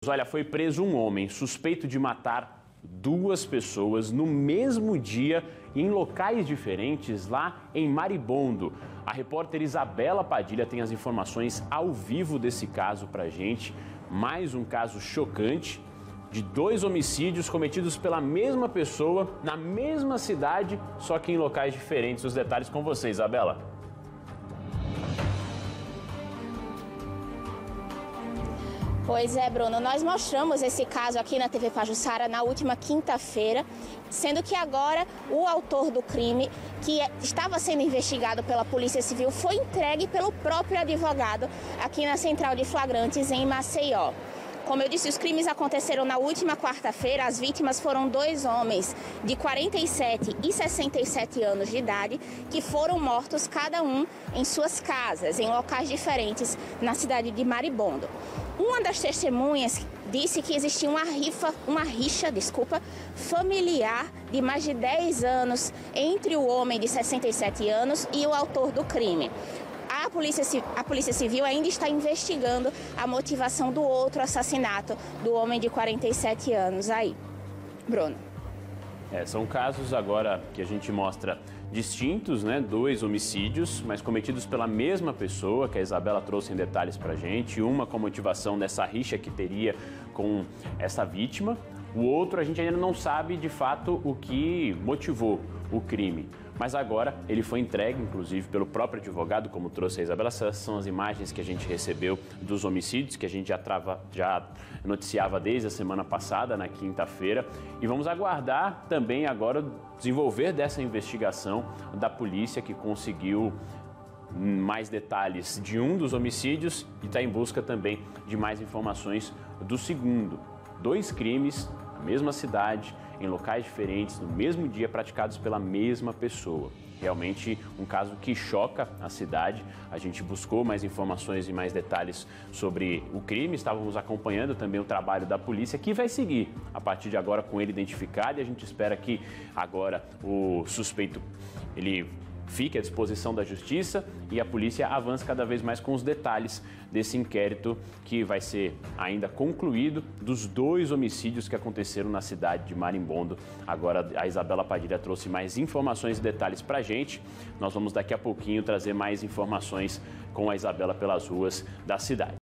Olha, foi preso um homem suspeito de matar duas pessoas no mesmo dia em locais diferentes lá em Maribondo. A repórter Isabela Padilha tem as informações ao vivo desse caso pra gente. Mais um caso chocante de dois homicídios cometidos pela mesma pessoa na mesma cidade, só que em locais diferentes. Os detalhes com você, Isabela. Pois é, Bruno, nós mostramos esse caso aqui na TV Pajuçara na última quinta-feira, sendo que agora o autor do crime, que estava sendo investigado pela Polícia Civil, foi entregue pelo próprio advogado aqui na Central de Flagrantes em Maceió. Como eu disse, os crimes aconteceram na última quarta-feira. As vítimas foram dois homens de 47 e 67 anos de idade que foram mortos cada um em suas casas, em locais diferentes na cidade de Maribondo. Uma das testemunhas disse que existia uma rixa familiar de mais de 10 anos entre o homem de 67 anos e o autor do crime. A Polícia Civil ainda está investigando a motivação do outro assassinato do homem de 47 anos aí. Bruno. São casos agora que a gente mostra distintos, né? Dois homicídios, mas cometidos pela mesma pessoa, que a Isabela trouxe em detalhes pra gente. Uma com a motivação dessa rixa que teria com essa vítima. O outro a gente ainda não sabe de fato o que motivou o crime. Mas agora ele foi entregue, inclusive, pelo próprio advogado, como trouxe a Isabela. Essas são as imagens que a gente recebeu dos homicídios, que a gente já noticiava desde a semana passada, na quinta-feira. E vamos aguardar também agora o desenvolver dessa investigação da polícia, que conseguiu mais detalhes de um dos homicídios e está em busca também de mais informações do segundo. Dois crimes na mesma cidade, em locais diferentes, no mesmo dia, praticados pela mesma pessoa. Realmente um caso que choca a cidade. A gente buscou mais informações e mais detalhes sobre o crime. Estávamos acompanhando também o trabalho da polícia, que vai seguir a partir de agora com ele identificado. E a gente espera que agora o suspeito ele fique à disposição da justiça e a polícia avance cada vez mais com os detalhes desse inquérito que vai ser ainda concluído dos dois homicídios que aconteceram na cidade de Maribondo. Agora a Isabela Padilha trouxe mais informações e detalhes pra gente. Nós vamos daqui a pouquinho trazer mais informações com a Isabela pelas ruas da cidade.